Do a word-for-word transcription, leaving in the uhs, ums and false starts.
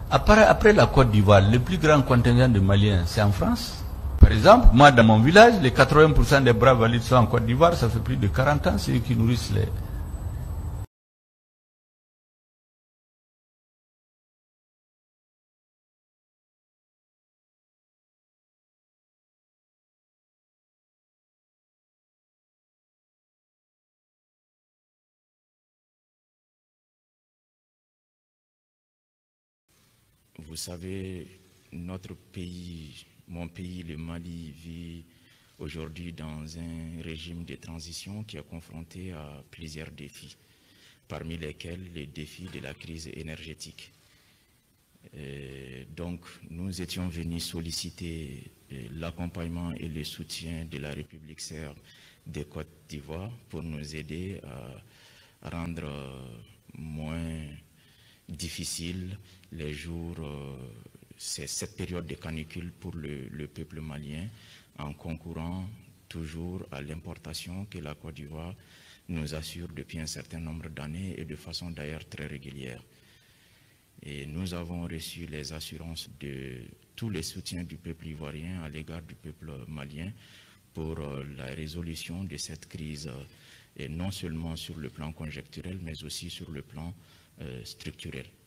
Après, après la Côte d'Ivoire, le plus grand contingent de Maliens, c'est en France. Par exemple, moi, dans mon village, les quatre-vingts pour cent des braves valides sont en Côte d'Ivoire. Ça fait plus de quarante ans, c'est eux qui nourrissent les... Vous savez, notre pays, mon pays, le Mali, vit aujourd'hui dans un régime de transition qui est confronté à plusieurs défis, parmi lesquels les défis de la crise énergétique. Et donc, nous étions venus solliciter l'accompagnement et le soutien de la République serbe des Côtes d'Ivoire pour nous aider à rendre moins difficile les jours, euh, c'est cette période de canicule pour le, le peuple malien, en concourant toujours à l'importation que la Côte d'Ivoire nous assure depuis un certain nombre d'années et de façon d'ailleurs très régulière. Et nous avons reçu les assurances de tous les soutiens du peuple ivoirien à l'égard du peuple malien pour euh, la résolution de cette crise, euh, et non seulement sur le plan conjecturel, mais aussi sur le plan euh, structurel.